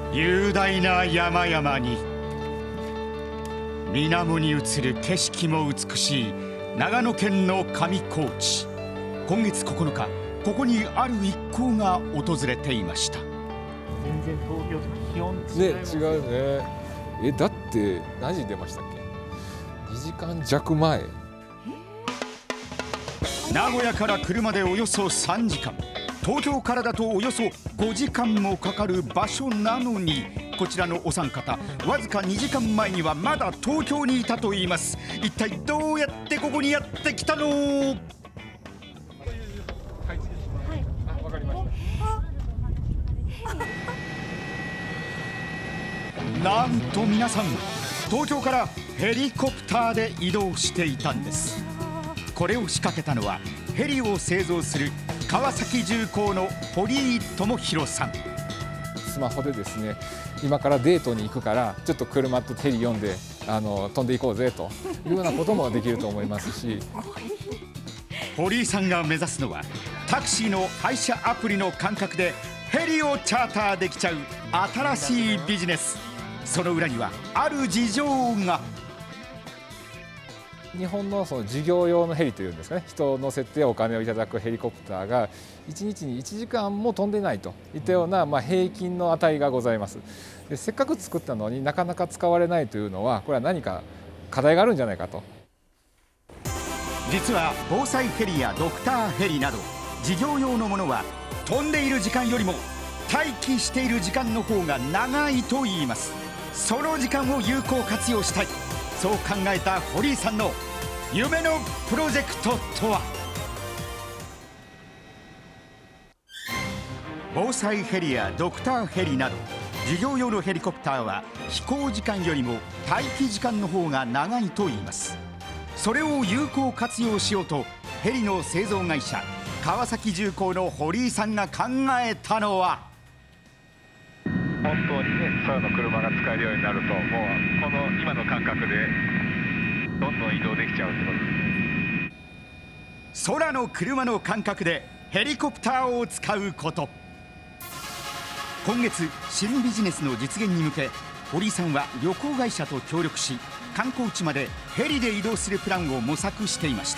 雄大な山々に水面に映る景色も美しい長野県の上高地。今月9日、ここにある一行が訪れていました。 全然東京と気温違いますね。違うね。だって何時に出ましたっけ？2時間弱前。 名古屋から車でおよそ3時間、東京からだとおよそ5時間もかかる場所なのに、こちらのお三方、わずか2時間前にはまだ東京にいたといいます。一体どうやってここにやってきたの？ はい、わかりました。 なんと皆さん、東京からヘリコプターで移動していたんです。これを仕掛けたのはヘリを製造する川崎重工の堀井智弘さん。 スマホでですね、今からデートに行くからちょっと車とヘリ読んで飛んでいこうぜというようなこともできると思いますし、 堀井さんが目指すのはタクシーの配車アプリの感覚でヘリをチャーターできちゃう新しいビジネス。その裏にはある事情が。 日本のその事業用のヘリというんですかね、人を乗せてお金をいただくヘリコプターが1日に1時間も飛んでないといったような、平均の値がございます。でせっかく作ったのになかなか使われないというのは、これは何か課題があるんじゃないかと。 実は防災ヘリやドクターヘリなど事業用のものは飛んでいる時間よりも待機している時間の方が長いといいます。その時間を有効活用したい、そう考えた堀井さんの夢のプロジェクトとは。防災ヘリやドクターヘリなど事業用のヘリコプターは飛行時間よりも待機時間の方が長いといいます。それを有効活用しようとヘリの製造会社川崎重工の堀井さんが考えたのは、 本当にね、空の車が使えるようになると、もうこの今の感覚でどんどん移動できちゃうってことです。 空の車の感覚でヘリコプターを使うこと。今月、新ビジネスの実現に向け堀井さんは旅行会社と協力し、観光地までヘリで移動するプランを模索していました。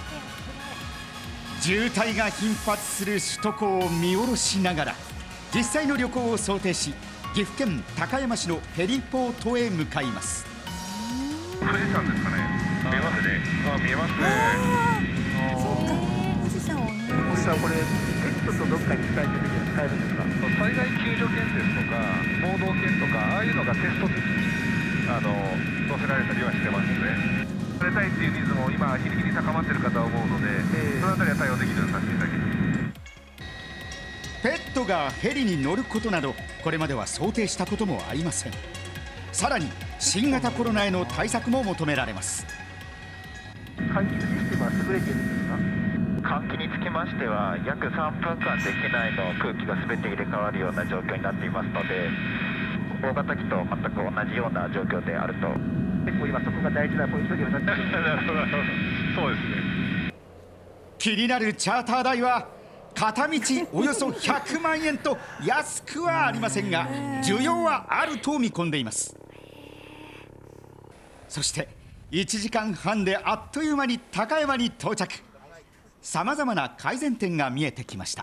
渋滞が頻発する首都高を見下ろしながら実際の旅行を想定し、岐阜県高山市のヘリポートへ向かいます。 富士山ですかね。見えますね。見えますね。 そうか、富士山を見る。 富士山これペットとどっかに使えてる時は使えるんですか？ 災害救助犬ですとか盲導犬とか、ああいうのがテスト的に乗せられたりはしてますね。乗れたいっていうニーズも今日に日に高まってるかと思うので、そのあたりは対応できるようにさせていただきます。 ペットがヘリに乗ることなどこれまでは想定したこともありません。さらに新型コロナへの対策も求められます。 換気システムは優れているんですか？ 換気につきましては約3分間で機内の空気が全て入れ替わるような状況になっていますので、大型機と全く同じような状況であると。 結構今そこが大事なポイントにはなってるんですそうですね。 気になるチャーター代は片道およそ100万円と安くはありませんが、需要はあると見込んでいます。そして1時間半であっという間に高山に到着。さまざまな改善点が見えてきました。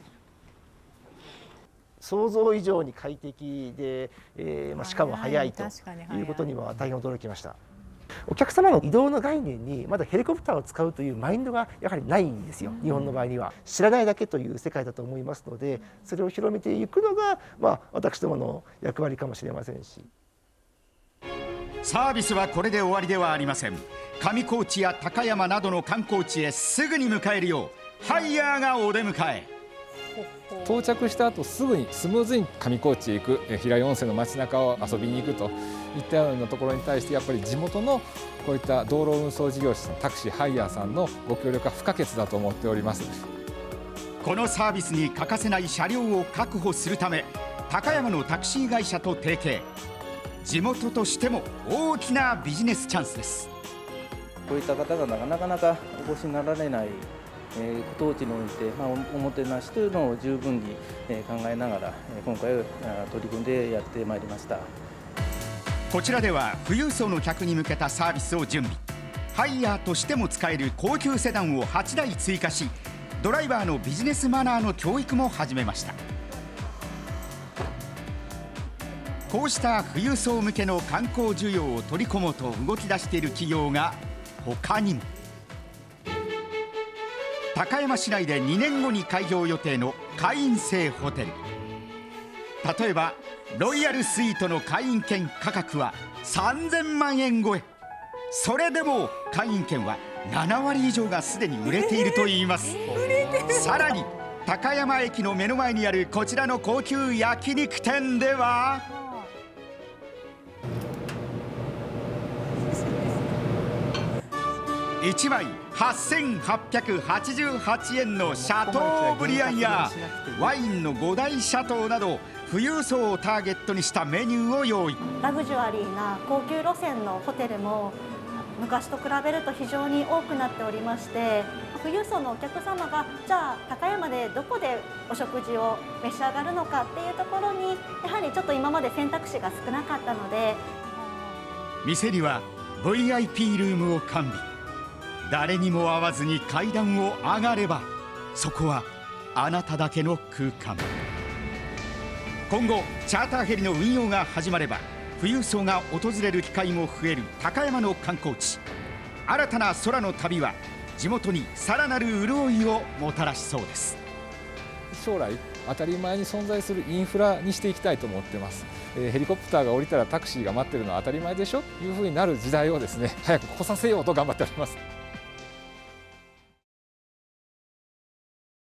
想像以上に快適で、しかも早いということには大変驚きました。お客様の移動の概念にまだヘリコプターを使うというマインドがやはりないんですよ。日本の場合には知らないだけという世界だと思いますので、それを広めていくのが、私どもの役割かもしれませんし。 サービスはこれで終わりではありません。上高地や高山などの観光地へすぐに迎えるようハイヤーがお出迎え。 到着した後すぐにスムーズに上高地へ行く、平井温泉の街中を遊びに行くといったようなところに対して、やっぱり地元のこういった道路運送事業者さん、タクシーハイヤーさんのご協力は不可欠だと思っております。 このサービスに欠かせない車両を確保するため、高山のタクシー会社と提携。地元としても大きなビジネスチャンスです。 こういった方がなかなかお越しになられない当地において、おもてなしというのを十分に考えながら今回取り組んでやってまいりました。 こちらでは富裕層の客に向けたサービスを準備。ハイヤーとしても使える高級セダンを8台追加し、ドライバーのビジネスマナーの教育も始めました。こうした富裕層向けの観光需要を取り込もうと動き出している企業が他にも。高山市内で2年後に開業予定の会員制ホテル。例えばロイヤルスイートの会員券価格は3000万円超え。それでも会員券は7割以上がすでに売れているといいます。さらに高山駅の目の前にあるこちらの高級焼肉店では1枚8888円のシャトーブリアンやワインの5大シャトーなど富裕層をターゲットにしたメニューを用意。 ラグジュアリーな高級路線のホテルも昔と比べると非常に多くなっておりまして、富裕層のお客様がじゃあ高山でどこでお食事を召し上がるのかっていうところにやはりちょっと今まで選択肢が少なかったので、 店には VIP ルームを完備。誰にも会わずに階段を上がればそこはあなただけの空間。今後チャーターヘリの運用が始まれば富裕層が訪れる機会も増える高山の観光地。新たな空の旅は地元にさらなる潤いをもたらしそうです。 将来当たり前に存在するインフラにしていきたいと思ってます。ヘリコプターが降りたらタクシーが待ってるのは当たり前でしょというふうになる時代をですね、早く来させようと頑張っております。